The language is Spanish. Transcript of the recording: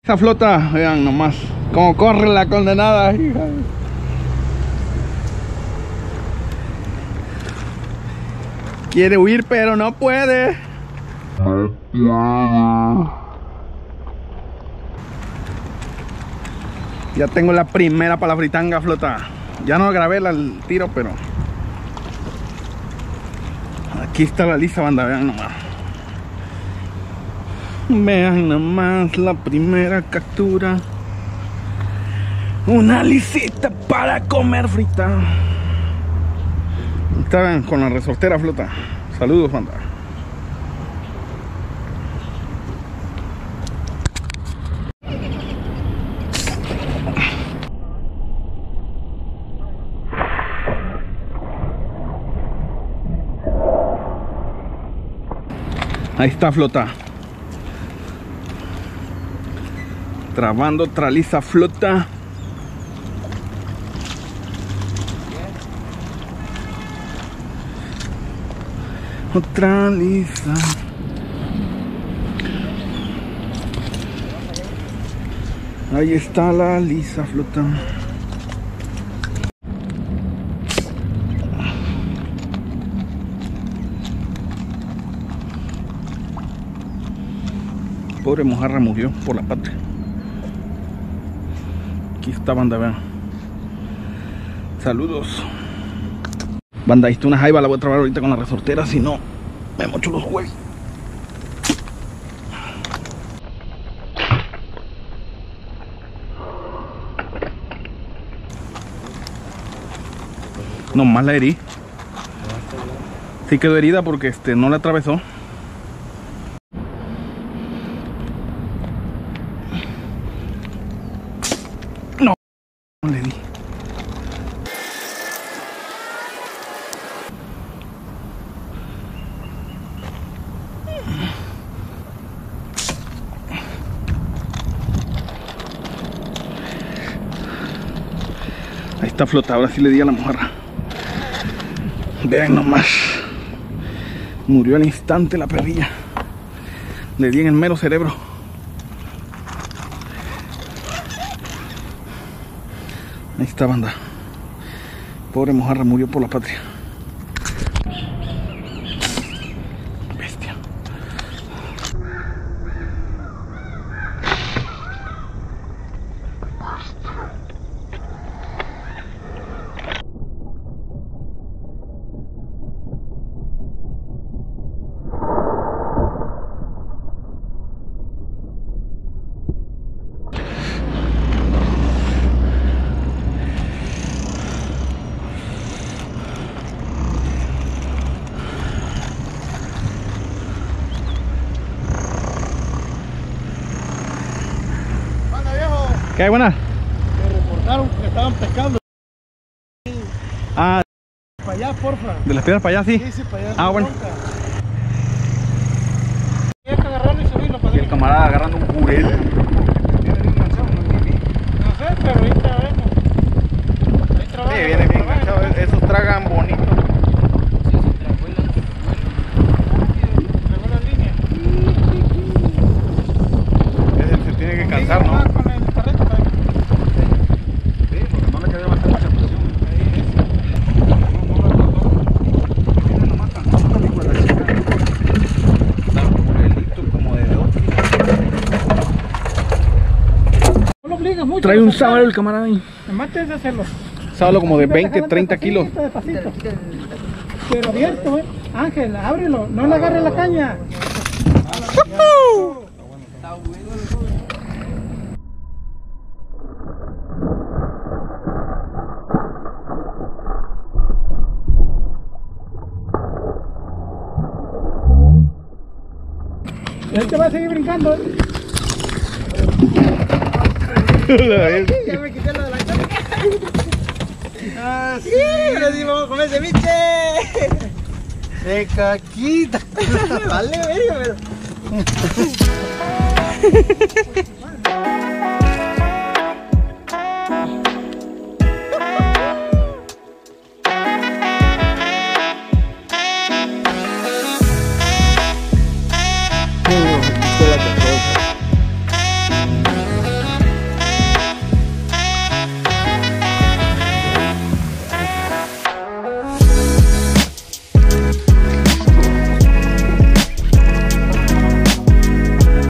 Esa flota, vean nomás cómo corre la condenada, hija. Quiere huir pero no puede. Ya tengo la primera para la fritanga, flota. Ya no grabé el tiro, pero aquí está la lisa, banda, vean nomás. Vean nomás la primera captura. Una lisita para comer frita. Estaban con la resortera, flota. Saludos, banda. Ahí está, flota. Trabando otra lisa, flota. Otra lisa. Ahí está la lisa, flota. Pobre mojarra murió por la patria. Aquí está, banda, vean. Saludos. Banda, ahí está una jaiba, la voy a trabar ahorita con la resortera, si no me mocho los huevos. Nomás la herí. Sí quedó herida porque no la atravesó. No le di. Ahí está, flota, ahora sí le di a la mojarra. Vean nomás. Murió al instante la perrilla. Le di en el mero cerebro. Ahí está, banda. Pobre mojarra murió por la patria. Bestia. ¿Qué hay, buena? Me reportaron que estaban pescando. Ah, Para allá, porfa. ¿de las piedras para allá, sí? Sí, sí, para allá. Ah, bueno. Hay que agarrarlo y subirlo para Y el camarada agarrando un jurel. No sé, pero ahorita vemos. Ahí trabaja. Sí, viene bien enganchado. Esos tragan bonito. Sí, sí, tragó la línea. Ese se tiene que cansar, ¿no? Con el carrete para allá. Sí, porque no le quedó bastante presión. No lo obligues mucho. Trae un sábalo el camarada ahí. Nomás tienes que hacerlo. Sábalo como de Vete 20, jalando 30 kilos. despacito. Pero abierto, Ángel, ábrelo. No le agarres la caña. Él te va a seguir brincando. Ya me quité lo de la cara. Ah, sí, ahora sí vamos a comer ceviche. De caquita. Vale, verga, pero.